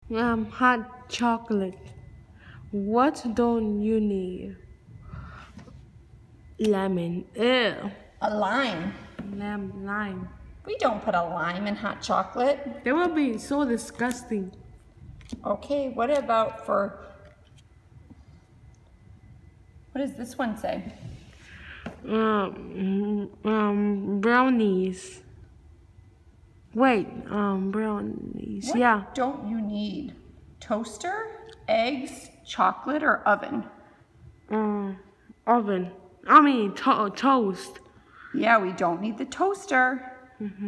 Hot chocolate. What don't you need? Lemon. Ew. A lime. Lime. We don't put a lime in hot chocolate. That would be so disgusting. Okay, what about what does this one say? Brownies. Wait, brownies. What Yeah. don't you need? Toaster, eggs, chocolate, or oven? Oven. I mean, toast. Yeah, we don't need the toaster.